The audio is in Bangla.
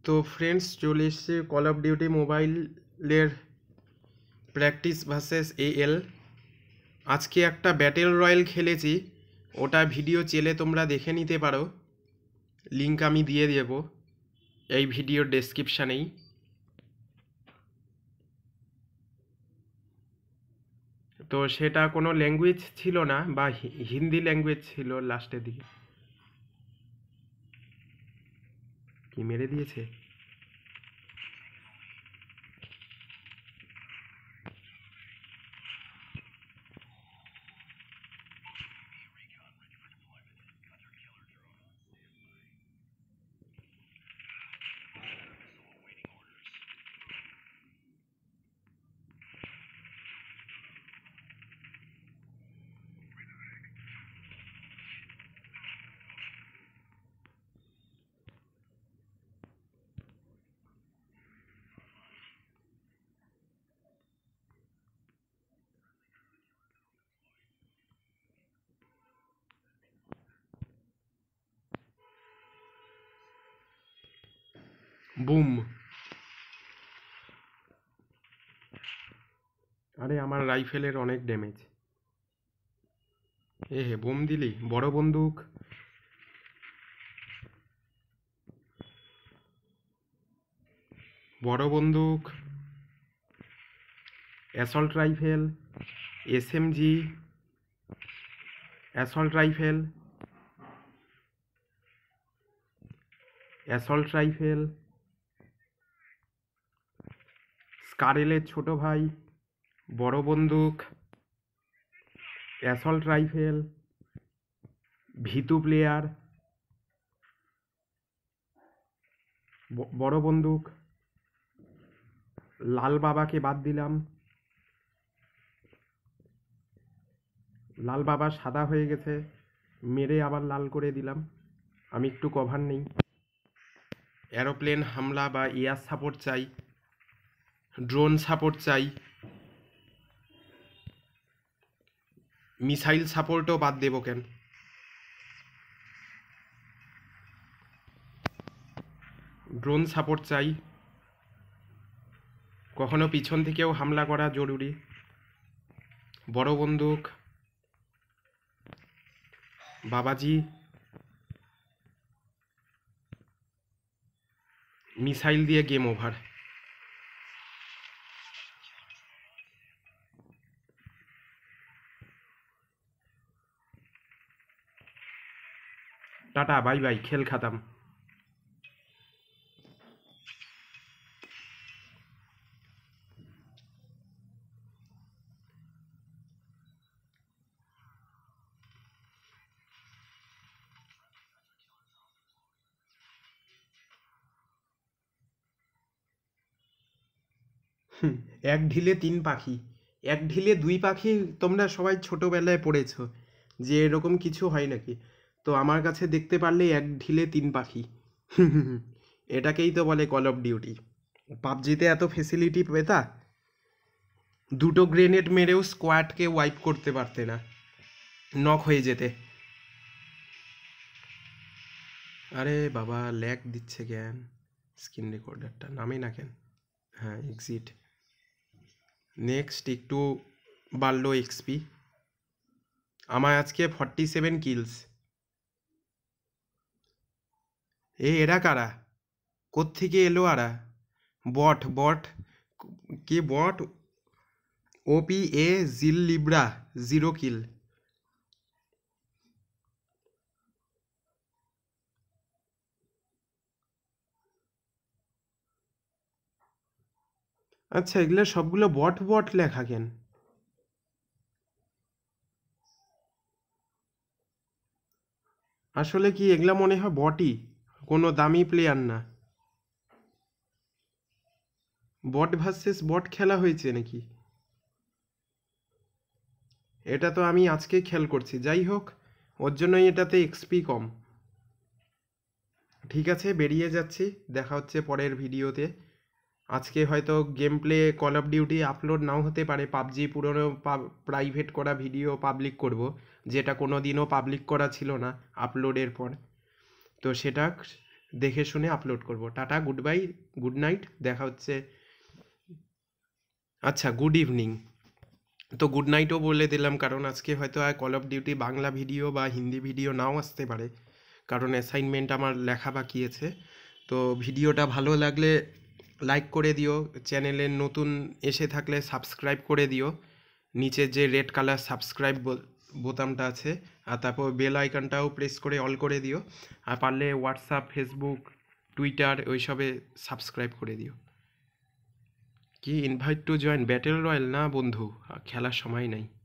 তো ফ্রেন্ডস চলে এসছে কল অফ ডিউটি মোবাইলের প্র্যাকটিস ভার্সেস এএল। আজকে একটা ব্যাটেল রয়্যাল খেলেছি, ওটা ভিডিও চেলে তোমরা দেখে নিতে পারো, লিঙ্ক আমি দিয়ে দেব এই ভিডিওর ডেসক্রিপশানেই। তো সেটা কোনো ল্যাঙ্গুয়েজ ছিল না, বা হিন্দি ল্যাঙ্গুয়েজ ছিল লাস্টের দিকে। কি মেরে দিয়েছে? বুম! আরে আমার রাইফেলের অনেক ড্যামেজ। হে বোম দিলি? বড় বন্দুক, বড় বন্দুক, assault rifle, SMG, assault rifle, assault rifle, স্কারেলের ছোট ভাই, বড় বন্দুক, অ্যাসল্ট রাইফেল, ভিতু প্লেয়ার, বড় বন্দুক, লাল বাবাকে বাদ দিলাম, লাল বাবা সাদা হয়ে গেছে, মেরে আবার লাল করে দিলাম। আমি একটু কভার নেই। এরোপ্লেন হামলা বা এয়ার সাপোর্ট চাই, ড্রোন সাপোর্ট চাই, মিসাইল সাপোর্টও বাদ দেবো কেন? ড্রোন সাপোর্ট চাই, কখনো পিছন থেকেও হামলা করা জরুরি। বড় বন্দুক, বাবাজি, মিসাইল দিয়ে game over. Tata bye bye, খেল খাতাম। এক ঢিলে তিন পাখি, এক ঢিলে দুই পাখি। তোমরা সবাই ছোটবেলায় পড়েছো যে এরকম কিছু হয় নাকি? তো আমার কাছে দেখতে পারলে এক ঢিলে তিন পাখি। এটাকেই তো বলে কল অফ ডিউটি। পাবজিতে এত ফেসিলিটি পেতা, দুটো গ্রেনেড মেরেও স্কোয়াডকে ওয়াইপ করতে পারতে না, নক হয়ে যেতে। আরে বাবা, ল্যাগ দিচ্ছে কেন? স্ক্রিন রেকর্ডারটা নামে না কেন? হ্যাঁ, এক্সিট। নেক্সট একটু বাড়লো এক্সপি। আমার আজকে 47 কিলস। এরা কারা? কোত্থেকে এলো আরা? বট বট, কে বট? ওপি এ জিল লিব্রা 0 কিল। আচ্ছা, এগুলো সবগুলো বট বট লেখা কেন? আসলে কি এগুলা মনে হয় বটই, কোনো দামি প্লেয়ার না। বট ভার্সেস বট খেলা হয়েছে নাকি? এটা তো আমি আজকে খেয়াল করছি। যাই হোক, ওর জন্যই এটাতে এক্সপি কম। ঠিক আছে, বেরিয়ে যাচ্ছি, দেখা হচ্ছে পরের ভিডিওতে। আজকে হয়তো game play call of duty upload নাও হতে পারে। পাবজি পুরনো প্রাইভেট করা ভিডিও পাবলিক করব, যেটা কোনো দিনও পাবলিক করা ছিল না আপলোডের পর। তো সেটা দেখে শুনে আপলোড করব। Tata, good bye, good night, দেখা হচ্ছে। আচ্ছা, গুড ইভিনিং। তো গুড নাইটও বলে দিলাম, কারণ আজকে হয়তো আর call of duty Bangla video বা হিন্দি ভিডিও নাও আসতে পারে, কারণ অ্যাসাইনমেন্ট আমার লেখা বাকি আছে। তো ভিডিওটা ভালো লাগলে লাইক করে দিও, চ্যানেলের নতুন এসে থাকলে সাবস্ক্রাইব করে দিও, নিচে যে রেড কালার সাবস্ক্রাইব বোতামটা আছে, আর তারপর বেল আইকনটাও প্রেস করে অল করে দিও, আর পারলে হোয়াটসঅ্যাপ, ফেসবুক, টুইটার ওইসবে সাবস্ক্রাইব করে দিও। কি invite to join battle royale? না বন্ধু, খেলার সময় নাই।